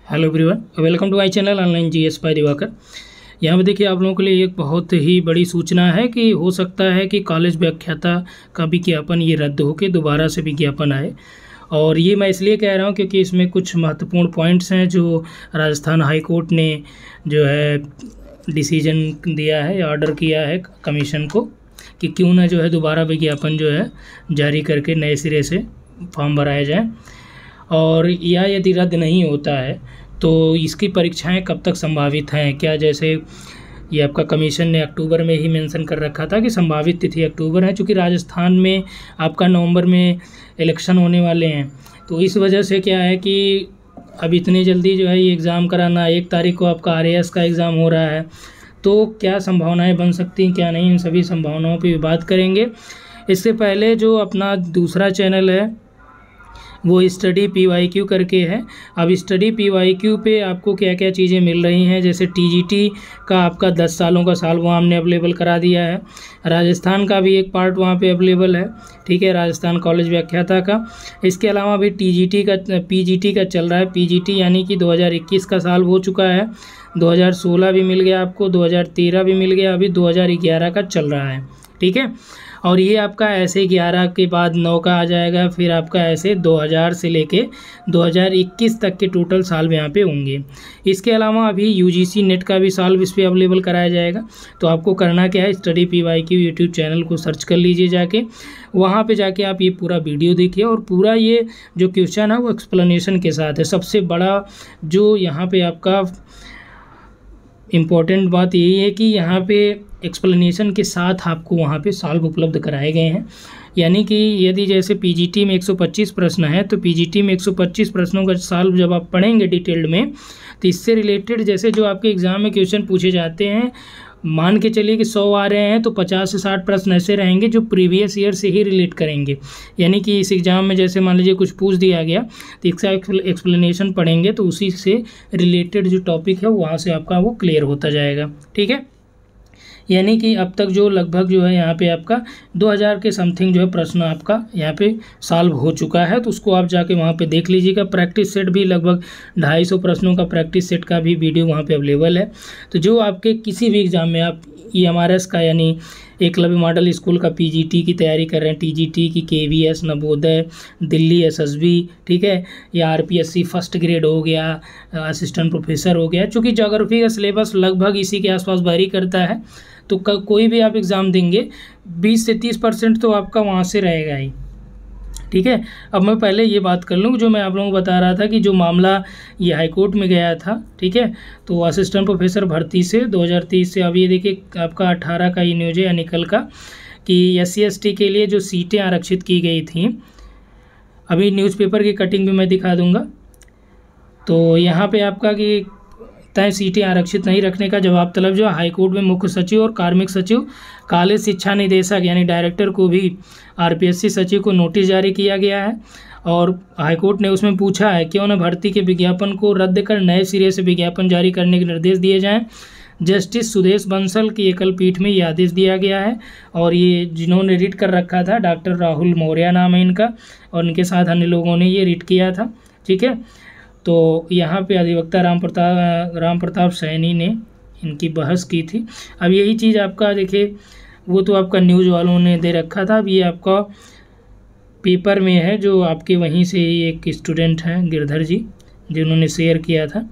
Hello everyone, welcome to my channel online GS by Diwakar. यहाँ पे देखिए आप लोगों के लिए एक बहुत ही बड़ी सूचना है कि हो सकता है कि कॉलेज व्याख्याता का विज्ञापन ये रद्द होकर दोबारा से विज्ञापन आए। और ये मैं इसलिए कह रहा हूँ क्योंकि इसमें कुछ महत्वपूर्ण पॉइंट्स हैं जो राजस्थान हाई कोर्ट ने जो है डिसीजन दिया है, ऑर्डर किया है कमीशन को कि क्यों ना जो है दोबारा विज्ञापन जो है जारी करके नए सिरे से फॉर्म भराया जाए। और या यदि रद्द नहीं होता है तो इसकी परीक्षाएं कब तक संभावित हैं, क्या जैसे ये आपका कमीशन ने अक्टूबर में ही मेंशन कर रखा था कि संभावित तिथि अक्टूबर है, चूँकि राजस्थान में आपका नवंबर में इलेक्शन होने वाले हैं। तो इस वजह से क्या है कि अब इतनी जल्दी जो है ये एग्ज़ाम कराना, 1 तारीख को आपका RAS का एग्ज़ाम हो रहा है, तो क्या संभावनाएँ बन सकती हैं क्या नहीं, इन सभी संभावनाओं पर भी बात करेंगे। इससे पहले जो अपना दूसरा चैनल है वो स्टडी PYQ करके है। अब स्टडी PYQ पे आपको क्या क्या चीज़ें मिल रही हैं, जैसे TGT का आपका 10 सालों का साल वहाँ हमने अवेलेबल करा दिया है। राजस्थान का भी एक पार्ट वहाँ पे अवेलेबल है, ठीक है, राजस्थान कॉलेज व्याख्याता का। इसके अलावा भी PGT का चल रहा है। PGT यानी कि 2021 का साल हो चुका है, 2016 भी मिल गया आपको, 2013 भी मिल गया, अभी 2011 का चल रहा है, ठीक है। और ये आपका ऐसे 11 के बाद 9 का आ जाएगा, फिर आपका ऐसे 2000 से लेके 2021 तक के टोटल साल यहाँ पे होंगे। इसके अलावा अभी UGC नेट का भी साल इस पर अवेलेबल कराया जाएगा। तो आपको करना क्या है, स्टडी PYQ यूट्यूब चैनल को सर्च कर लीजिए जाके, वहाँ पे जाके आप ये पूरा वीडियो देखिए और पूरा ये जो क्वेश्चन है वो एक्सप्लेनेशन के साथ है। सबसे बड़ा जो यहाँ पे आपका इम्पॉर्टेंट बात यही है कि यहाँ पे एक्सप्लेनेशन के साथ आपको वहाँ पे सॉल्व उपलब्ध कराए गए हैं। यानी कि यदि जैसे PGT में 125 प्रश्न है तो PGT में 125 प्रश्नों का सॉल्व जब आप पढ़ेंगे डिटेल्ड में, तो इससे रिलेटेड जैसे जो आपके एग्ज़ाम में क्वेश्चन पूछे जाते हैं, मान के चलिए कि 100 आ रहे हैं तो 50 से 60 प्रश्न ऐसे रहेंगे जो प्रीवियस ईयर से ही रिलेट करेंगे। यानी कि इस एग्ज़ाम में जैसे मान लीजिए कुछ पूछ दिया गया तो इसका एक्सप्लेनेशन पढ़ेंगे तो उसी से रिलेटेड जो टॉपिक है वहाँ से आपका वो क्लियर होता जाएगा, ठीक है। यानी कि अब तक जो लगभग जो है यहाँ पे आपका 2000 के समथिंग जो है प्रश्न आपका यहाँ पे सॉल्व हो चुका है। तो उसको आप जाके वहाँ पे देख लीजिएगा। प्रैक्टिस सेट भी लगभग 250 प्रश्नों का प्रैक्टिस सेट का भी वीडियो वहाँ पे अवेलेबल है। तो जो आपके किसी भी एग्ज़ाम में आप EMRS का यानी एकलव्य मॉडल स्कूल का PGT की तैयारी कर रहे हैं, TGT की, KVS, नवोदय, दिल्ली SSB, ठीक है, या RPSC फर्स्ट ग्रेड हो गया, असिस्टेंट प्रोफेसर हो गया, चूँकि ज्योग्राफी का सिलेबस लगभग इसी के आसपास वैरी करता है। तो कोई भी आप एग्ज़ाम देंगे 20 से 30% तो आपका वहाँ से रहेगा ही, ठीक है। अब मैं पहले ये बात कर लूँ जो मैं आप लोगों को बता रहा था कि जो मामला ये हाई कोर्ट में गया था, ठीक है, तो असिस्टेंट प्रोफेसर भर्ती से 2030 से अब ये देखिए आपका 18 का ये न्यूज़ है निकल का कि SC ST के लिए जो सीटें आरक्षित की गई थी, अभी न्यूज़पेपर की कटिंग भी मैं दिखा दूँगा। तो यहाँ पर आपका कि तय सीटें आरक्षित नहीं रखने का जवाब तलब जो हाईकोर्ट में मुख्य सचिव और कार्मिक सचिव, कॉलेज शिक्षा निदेशक यानी डायरेक्टर को भी RPSC सचिव को नोटिस जारी किया गया है। और हाईकोर्ट ने उसमें पूछा है क्यों न भर्ती के विज्ञापन को रद्द कर नए सिरे से विज्ञापन जारी करने के निर्देश दिए जाएं। जस्टिस सुदेश बंसल की एकल पीठ में ये आदेश दिया गया है। और ये जिन्होंने रीड कर रखा था डॉक्टर राहुल मौर्य नाम है इनका, और इनके साथ अन्य लोगों ने ये रीड किया था, ठीक है। तो यहाँ पे अधिवक्ता राम प्रताप सैनी ने इनकी बहस की थी। अब यही चीज़ आपका देखिए वो तो आपका न्यूज़ वालों ने दे रखा था, अब ये आपका पेपर में है जो आपके वहीं से ही एक स्टूडेंट हैं गिरधर जी जिन्होंने शेयर किया था।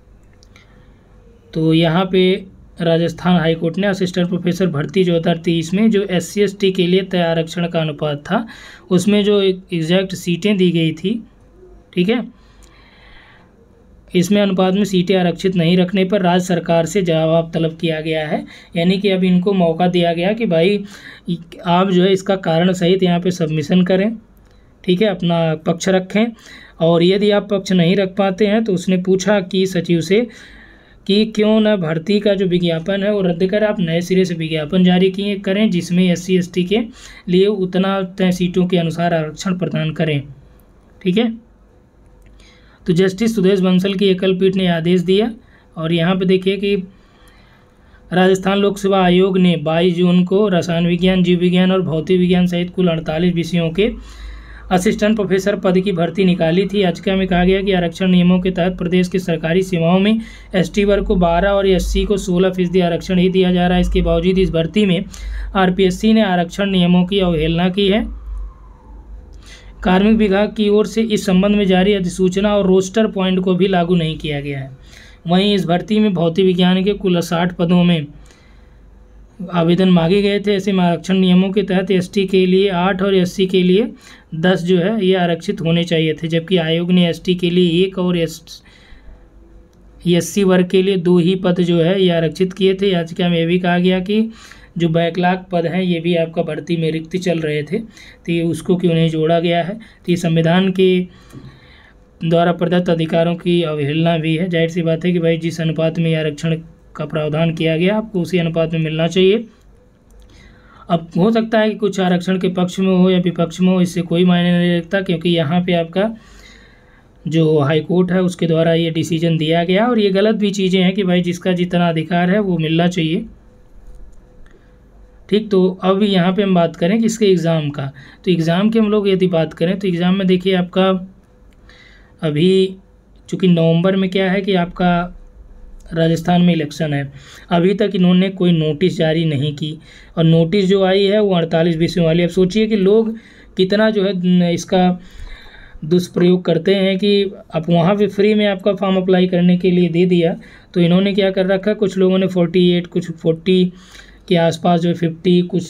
तो यहाँ पे राजस्थान हाई कोर्ट ने असिस्टेंट प्रोफेसर भर्ती 2023 में जो SC ST के लिए तय आरक्षण का अनुपात था उसमें जो एग्जैक्ट सीटें दी गई थी, ठीक है, इसमें अनुपात में सीटें आरक्षित नहीं रखने पर राज्य सरकार से जवाब तलब किया गया है। यानी कि अब इनको मौका दिया गया कि भाई आप जो है इसका कारण सहित यहाँ पे सबमिशन करें, ठीक है, अपना पक्ष रखें। और यदि आप पक्ष नहीं रख पाते हैं तो उसने पूछा कि सचिव से कि क्यों न भर्ती का जो विज्ञापन है वो रद्द कर आप नए सिरे से विज्ञापन जारी करें जिसमें SC ST के लिए उतना तय सीटों के अनुसार आरक्षण प्रदान करें, ठीक है। तो जस्टिस सुदेश बंसल की एकल पीठ ने आदेश दिया। और यहाँ पे देखिए कि राजस्थान लोक सेवा आयोग ने 22 जून को रसायन विज्ञान, जीव विज्ञान और भौतिक विज्ञान सहित कुल 48 विषयों के असिस्टेंट प्रोफेसर पद की भर्ती निकाली थी। याचिका में कहा गया कि आरक्षण नियमों के तहत प्रदेश की सरकारी सेवाओं में एसटी वर्ग को 12 और एससी को 16% आरक्षण ही दिया जा रहा है। इसके बावजूद इस भर्ती में आरपीएससी ने आरक्षण नियमों की अवहेलना की है। कार्मिक विभाग की ओर से इस संबंध में जारी अधिसूचना और रोस्टर पॉइंट को भी लागू नहीं किया गया है। वहीं इस भर्ती में भौतिक विज्ञान के कुल 60 पदों में आवेदन मांगे गए थे। ऐसे में आरक्षण नियमों के तहत एसटी के लिए 8 और एससी के लिए 10 जो है ये आरक्षित होने चाहिए थे, जबकि आयोग ने एसटी के लिए 1 और एससी वर्ग के लिए 2 ही पद जो है ये आरक्षित किए थे। याचिका में यह भी कहा गया कि जो बैकलॉग पद हैं ये भी आपका भर्ती में रिक्त चल रहे थे, तो ये उसको क्यों नहीं जोड़ा गया है। तो ये संविधान के द्वारा प्रदत्त अधिकारों की अवहेलना भी है। जाहिर सी बात है कि भाई जिस अनुपात में आरक्षण का प्रावधान किया गया आपको उसी अनुपात में मिलना चाहिए। अब हो सकता है कि कुछ आरक्षण के पक्ष में हो या विपक्ष में हो, इससे कोई मायने नहीं रखता, क्योंकि यहाँ पे आपका जो हाई कोर्ट है उसके द्वारा ये डिसीजन दिया गया और ये गलत भी चीज़ें हैं कि भाई जिसका जितना अधिकार है वो मिलना चाहिए। ठीक, तो अब यहाँ पे हम बात करें कि इसके एग्ज़ाम का, तो एग्ज़ाम की हम लोग यदि बात करें तो एग्ज़ाम में देखिए आपका अभी चूँकि नवंबर में क्या है कि आपका राजस्थान में इलेक्शन है, अभी तक इन्होंने कोई नोटिस जारी नहीं की और नोटिस जो आई है वो 48 विषयों वाली। अब सोचिए कि लोग कितना जो है इसका दुष्प्रयोग करते हैं कि अब वहाँ पे फ्री में आपका फॉर्म अप्लाई करने के लिए दे दिया, तो इन्होंने क्या कर रखा, कुछ लोगों ने 48, कुछ 40 के आसपास जो 50, कुछ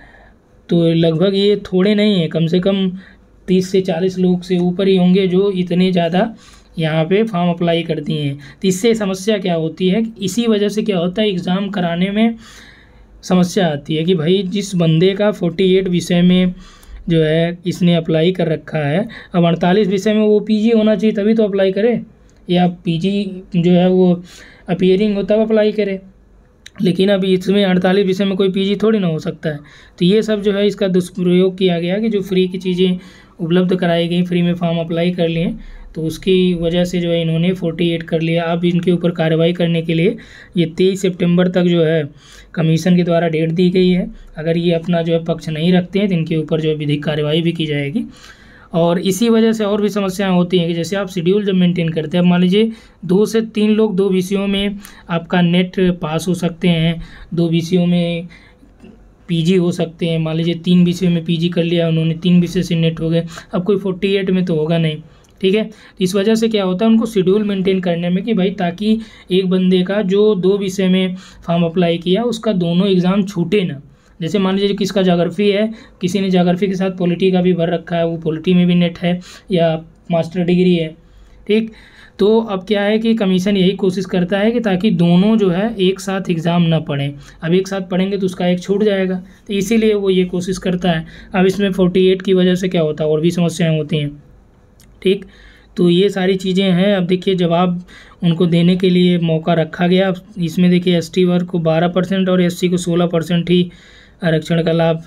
तो लगभग ये थोड़े नहीं है, कम से कम 30 से 40 लोग से ऊपर ही होंगे जो इतने ज़्यादा यहाँ पे फॉर्म अप्लाई करती हैं। तो इससे समस्या क्या होती है, इसी वजह से क्या होता है एग्ज़ाम कराने में समस्या आती है कि भाई जिस बंदे का 48 विषय में जो है इसने अप्लाई कर रखा है, अब 48 विषय में वो पीजी होना चाहिए तभी तो अप्लाई करे, या पीजी जो है वो अपीयरिंग हो तब अप्लाई करे, लेकिन अभी इसमें 48 विषय में कोई पीजी थोड़ी ना हो सकता है। तो ये सब जो है इसका दुष्प्रयोग किया गया कि जो फ्री की चीज़ें उपलब्ध कराई गई, फ्री में फॉर्म अप्लाई कर लिए, तो उसकी वजह से जो है इन्होंने 48 कर लिया। अब इनके ऊपर कार्रवाई करने के लिए ये 23 सितंबर तक जो है कमीशन के द्वारा डेट दी गई है। अगर ये अपना जो है पक्ष नहीं रखते हैं तो इनके ऊपर जो है विधिक कार्रवाई भी की जाएगी। और इसी वजह से और भी समस्याएं होती हैं कि जैसे आप शेड्यूल जब मेंटेन करते हैं, अब मान लीजिए 2 से 3 लोग 2 विषयों में आपका नेट पास हो सकते हैं, 2 विषयों में पीजी हो सकते हैं। मान लीजिए 3 विषय में पीजी कर लिया उन्होंने, 3 विषय से नेट हो गए, अब कोई 48 में तो होगा नहीं। ठीक है, इस वजह से क्या होता है उनको शेड्यूल मेंटेन करने में कि भाई ताकि एक बंदे का जो 2 विषय में फॉर्म अप्लाई किया उसका दोनों एग्ज़ाम छूटे ना। जैसे मान लीजिए किसका ज्योग्राफी है, किसी ने ज्योग्राफी के साथ पॉलिटी का भी भर रखा है, वो पॉलिटी में भी नेट है या मास्टर डिग्री है। ठीक, तो अब क्या है कि कमीशन यही कोशिश करता है कि ताकि दोनों जो है एक साथ एग्ज़ाम ना पढ़ें। अब एक साथ पढ़ेंगे तो उसका एक छूट जाएगा, तो इसीलिए वो ये कोशिश करता है। अब इसमें 48 की वजह से क्या होता है और भी समस्याएँ होती हैं। ठीक, तो ये सारी चीज़ें हैं। अब देखिए जवाब उनको देने के लिए मौका रखा गया। इसमें देखिए एसटी वर्ग को 12% और एससी को 16% ही आरक्षण का लाभ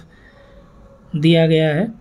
दिया गया है।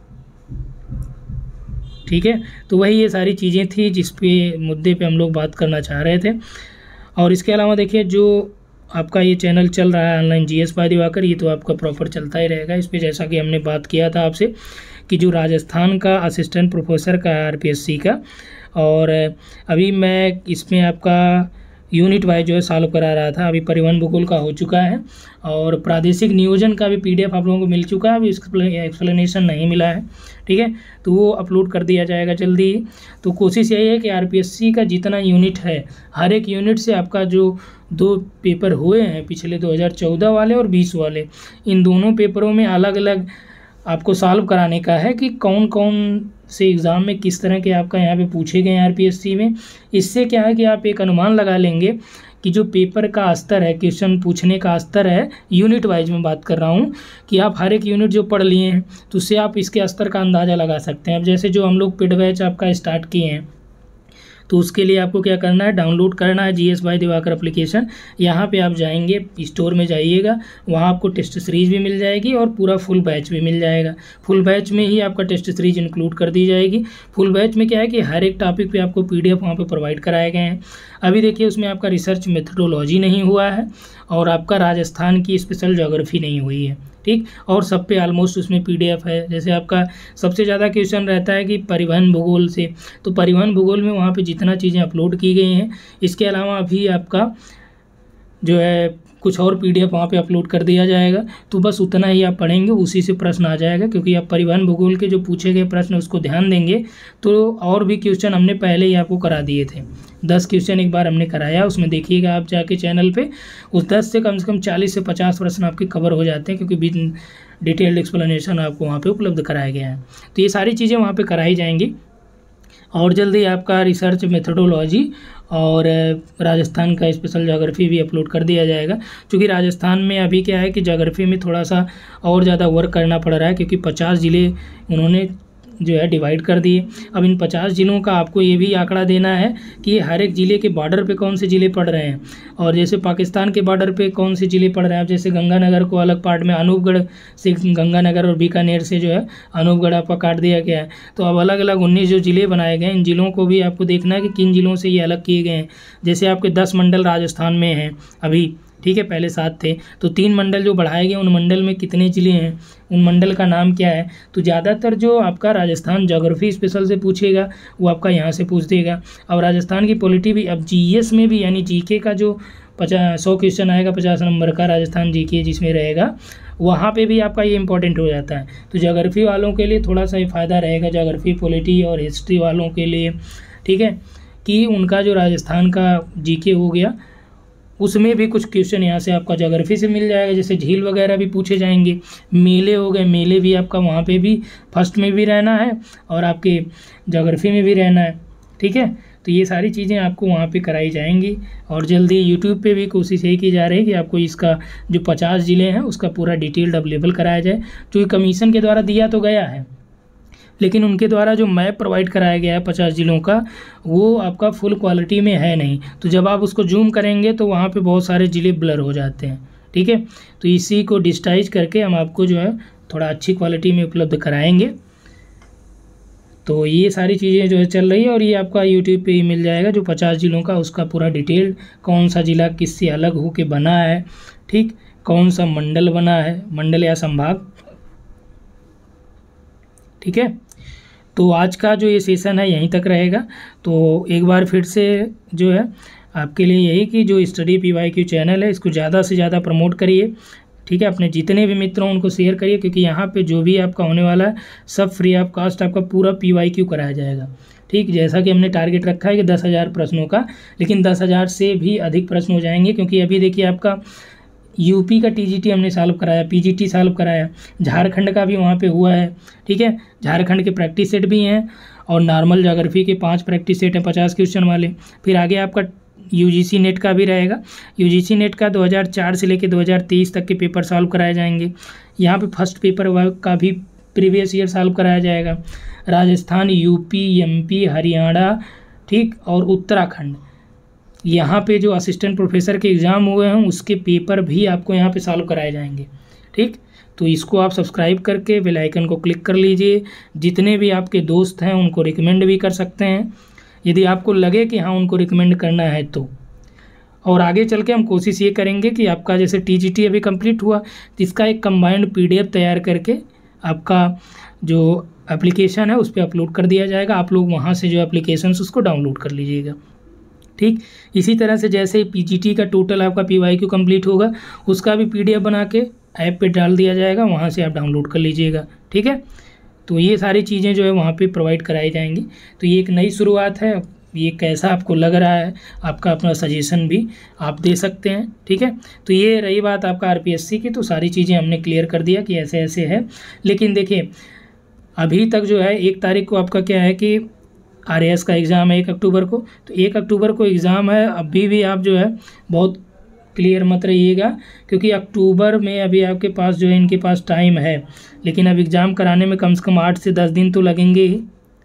ठीक है, तो वही ये सारी चीज़ें थी जिस पे मुद्दे पे हम लोग बात करना चाह रहे थे। और इसके अलावा देखिए जो आपका ये चैनल चल रहा है ऑनलाइन जीएस बाय दिवाकर, ये तो आपका प्रॉपर चलता ही रहेगा। इस पे जैसा कि हमने बात किया था आपसे कि जो राजस्थान का असिस्टेंट प्रोफेसर का आरपीएससी का, और अभी मैं इसमें आपका यूनिट वाइज जो है सॉल्व करा रहा था। अभी परिवहन भूगोल का हो चुका है और प्रादेशिक नियोजन का भी पीडीएफ आप लोगों को मिल चुका है, अभी एक्सप्लेनेशन नहीं मिला है। ठीक है, तो वो अपलोड कर दिया जाएगा जल्दी ही। तो कोशिश यही है कि आरपीएससी का जितना यूनिट है, हर एक यूनिट से आपका जो 2 पेपर हुए हैं पिछले 2014 वाले और 20 वाले, इन दोनों पेपरों में अलग अलग आपको सॉल्व कराने का है कि कौन कौन से एग्ज़ाम में किस तरह के आपका यहाँ पे पूछे गए हैं आरपीएससी में। इससे क्या है कि आप एक अनुमान लगा लेंगे कि जो पेपर का स्तर है, क्वेश्चन पूछने का स्तर है, यूनिट वाइज में बात कर रहा हूँ कि आप हर एक यूनिट जो पढ़ लिए हैं तो उससे आप इसके स्तर का अंदाज़ा लगा सकते हैं। अब जैसे जो हम लोग पेड बैच आपका स्टार्ट किए हैं तो उसके लिए आपको क्या करना है, डाउनलोड करना है जीएस बाय दिवाकर एप्लीकेशन। यहाँ पे आप जाएंगे, स्टोर में जाइएगा, वहाँ आपको टेस्ट सीरीज भी मिल जाएगी और पूरा फुल बैच भी मिल जाएगा। फुल बैच में ही आपका टेस्ट सीरीज इंक्लूड कर दी जाएगी। फुल बैच में क्या है कि हर एक टॉपिक पे आपको पीडीएफ वहाँ पे प्रोवाइड कराए गए हैं। अभी देखिए उसमें आपका रिसर्च मेथडोलॉजी नहीं हुआ है और आपका राजस्थान की स्पेशल ज्योग्राफी नहीं हुई है। ठीक। और सब पे ऑलमोस्ट उसमें PDF है। जैसे आपका सबसे ज़्यादा क्वेश्चन रहता है कि परिवहन भूगोल से, तो परिवहन भूगोल में वहाँ पे जितना चीज़ें अपलोड की गई हैं, इसके अलावा अभी आपका जो है कुछ और PDF वहाँ पे अपलोड कर दिया जाएगा। तो बस उतना ही आप पढ़ेंगे, उसी से प्रश्न आ जाएगा, क्योंकि आप परिवहन भूगोल के जो पूछे गए प्रश्न उसको ध्यान देंगे तो और भी क्वेश्चन हमने पहले ही आपको करा दिए थे। 10 क्वेश्चन एक बार हमने कराया, उसमें देखिएगा आप जाके चैनल पे, उस 10 से कम 40 से 50 प्रश्न आपके कवर हो जाते हैं, क्योंकि डिटेल्ड एक्सप्लेनेशन आपको वहाँ पे उपलब्ध कराया गया है। तो ये सारी चीज़ें वहाँ पे कराई जाएंगी। और जल्दी आपका रिसर्च मेथडोलॉजी और राजस्थान का स्पेशल ज्योग्राफी भी अपलोड कर दिया जाएगा, क्योंकि राजस्थान में अभी क्या है कि ज्योग्राफी में थोड़ा सा और ज़्यादा वर्क करना पड़ रहा है, क्योंकि 50 ज़िले उन्होंने जो है डिवाइड कर दिए। अब इन 50 ज़िलों का आपको ये भी आंकड़ा देना है कि हर एक ज़िले के बॉर्डर पे कौन से ज़िले पड़ रहे हैं, और जैसे पाकिस्तान के बॉर्डर पे कौन से ज़िले पड़ रहे हैं। अब जैसे गंगानगर को अलग पार्ट में, अनूपगढ़ से गंगानगर और बीकानेर से जो है अनूपगढ़ आपका काट दिया गया है। तो अब अलग अलग 19 जो ज़िले बनाए गए हैं, इन ज़िलों को भी आपको देखना है कि किन ज़िलों से ये अलग किए गए हैं। जैसे आपके 10 मंडल राजस्थान में हैं अभी, ठीक है, पहले 7 थे, तो 3 मंडल जो बढ़ाए गए, उन मंडल में कितने ज़िले हैं, उन मंडल का नाम क्या है। तो ज़्यादातर जो आपका राजस्थान ज्योग्राफी स्पेशल से पूछेगा वो आपका यहाँ से पूछ देगा। और राजस्थान की पॉलिटी भी, अब GS में भी, यानी GK का जो 100 क्वेश्चन आएगा 50 नंबर का राजस्थान GK जिसमें रहेगा, वहाँ पे भी आपका ये इंपॉर्टेंट हो जाता है। तो ज्योग्राफी वालों के लिए थोड़ा सा फ़ायदा रहेगा, ज्योग्राफी, पॉलिटी और हिस्ट्री वालों के लिए, ठीक है, कि उनका जो राजस्थान का GK हो गया, उसमें भी कुछ क्वेश्चन यहाँ से आपका ज्योग्राफी से मिल जाएगा। जैसे झील वगैरह भी पूछे जाएंगे, मेले हो गए, मेले भी आपका वहाँ पे भी फर्स्ट में भी रहना है और आपके ज्योग्राफी में भी रहना है, ठीक है। तो ये सारी चीज़ें आपको वहाँ पे कराई जाएंगी। और जल्दी यूट्यूब पे भी कोशिश यही की जा रही है कि आपको इसका जो 50 ज़िले हैं उसका पूरा डिटेल्ड अवेलेबल कराया जाए, क्योंकि कमीशन के द्वारा दिया तो गया है, लेकिन उनके द्वारा जो मैप प्रोवाइड कराया गया है 50 ज़िलों का, वो आपका फुल क्वालिटी में है नहीं। तो जब आप उसको जूम करेंगे तो वहाँ पे बहुत सारे ज़िले ब्लर हो जाते हैं, ठीक है। तो इसी को डिजिटाइज करके हम आपको जो है थोड़ा अच्छी क्वालिटी में उपलब्ध कराएंगे। तो ये सारी चीज़ें जो है चल रही है, और ये आपका यूट्यूब पे ही मिल जाएगा जो 50 ज़िलों का, उसका पूरा डिटेल, कौन सा ज़िला किससे अलग होके बना है, ठीक, कौन सा मंडल बना है, मंडल या संभाग, ठीक है। तो आज का जो ये सेशन है यहीं तक रहेगा। तो एक बार फिर से जो है आपके लिए यही कि जो स्टडी PYQ चैनल है इसको ज़्यादा से ज़्यादा प्रमोट करिए, ठीक है। अपने जितने भी मित्रों उनको शेयर करिए, क्योंकि यहाँ पे जो भी आपका होने वाला है सब फ्री ऑफ कास्ट आपका पूरा PYQ कराया जाएगा, ठीक। जैसा कि हमने टारगेट रखा है कि 10,000 प्रश्नों का, लेकिन 10,000 से भी अधिक प्रश्न हो जाएंगे, क्योंकि अभी देखिए आपका यूपी का TGT हमने सॉल्व कराया, PGT सॉल्व कराया, झारखंड का भी वहाँ पे हुआ है, ठीक है। झारखंड के प्रैक्टिस सेट भी हैं, और नॉर्मल ज्योग्राफी के 5 प्रैक्टिस सेट हैं 50 क्वेश्चन वाले। फिर आगे आपका UGC नेट का भी रहेगा। UGC नेट का 2004 से लेकर 2023 तक के पेपर सॉल्व कराए जाएंगे। यहाँ पे फर्स्ट पेपर का भी प्रीवियस ईयर सॉल्व कराया जाएगा। राजस्थान, UP, MP, हरियाणा, ठीक, और उत्तराखंड, यहाँ पे जो असिस्टेंट प्रोफेसर के एग्ज़ाम हुए हैं उसके पेपर भी आपको यहाँ पे सॉल्व कराए जाएंगे, ठीक। तो इसको आप सब्सक्राइब करके बेल आइकन को क्लिक कर लीजिए। जितने भी आपके दोस्त हैं उनको रिकमेंड भी कर सकते हैं, यदि आपको लगे कि हाँ उनको रिकमेंड करना है तो। और आगे चल के हम कोशिश ये करेंगे कि आपका जैसे TGT अभी कंप्लीट हुआ, तो इसका एक कंबाइंड PDF तैयार करके आपका जो एप्लीकेशन है उस पर अपलोड कर दिया जाएगा। आप लोग वहाँ से जो एप्लीकेशन उसको डाउनलोड कर लीजिएगा, ठीक। इसी तरह से जैसे PGT का टोटल आपका PYQ कंप्लीट होगा, उसका भी PDF बना के ऐप पे डाल दिया जाएगा, वहाँ से आप डाउनलोड कर लीजिएगा, ठीक है। तो ये सारी चीज़ें जो है वहाँ पे प्रोवाइड कराई जाएंगी। तो ये एक नई शुरुआत है, ये कैसा आपको लग रहा है, आपका अपना सजेशन भी आप दे सकते हैं, ठीक है। तो ये रही बात आपका RPSC की, तो सारी चीज़ें हमने क्लियर कर दिया कि ऐसे ऐसे है। लेकिन देखिए अभी तक जो है 1 तारीख को आपका क्या है कि RAS का एग्ज़ाम है 1 अक्टूबर को, तो 1 अक्टूबर को एग्ज़ाम है। अभी भी आप जो है बहुत क्लियर मत रहिएगा, क्योंकि अक्टूबर में अभी आपके पास जो है इनके पास टाइम है, लेकिन अब एग्ज़ाम कराने में कम से कम 8 से 10 दिन तो लगेंगे ही।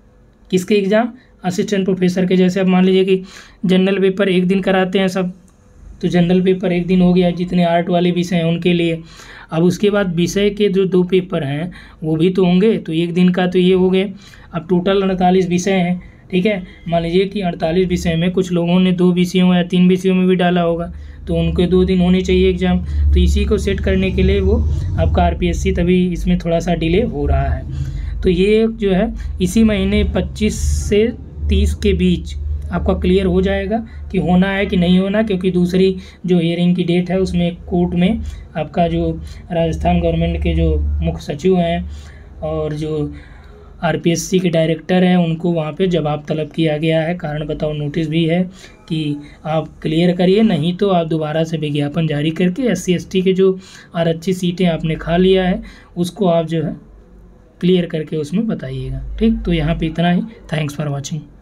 किसके एग्ज़ाम? असिस्टेंट प्रोफेसर के। जैसे अब मान लीजिए कि जनरल पेपर एक दिन कराते हैं सब, तो जनरल पेपर एक दिन हो गया जितने आर्ट वाले विषय हैं उनके लिए। अब उसके बाद विषय के जो 2 पेपर हैं वो भी तो होंगे, तो एक दिन का तो ये हो गए। अब टोटल 48 विषय हैं, ठीक है। मान लीजिए कि 48 विषय में कुछ लोगों ने 2 विषयों या 3 विषयों में भी डाला होगा, तो उनके 2 दिन होने चाहिए एग्ज़ाम। तो इसी को सेट करने के लिए वो आपका RPSC तभी इसमें थोड़ा सा डिले हो रहा है। तो ये जो है इसी महीने 25 से 30 के बीच आपका क्लियर हो जाएगा कि होना है कि नहीं होना, क्योंकि दूसरी जो हियरिंग की डेट है उसमें कोर्ट में आपका जो राजस्थान गवर्नमेंट के जो मुख्य सचिव हैं और जो RPSC के डायरेक्टर हैं उनको वहाँ पे जवाब तलब किया गया है। कारण बताओ नोटिस भी है कि आप क्लियर करिए, नहीं तो आप दोबारा से विज्ञापन जारी करके SC ST के जो आरक्षित सीटें आपने खा लिया है उसको आप जो है क्लियर करके उसमें बताइएगा। ठीक, तो यहाँ पे इतना ही। Thanks for watching.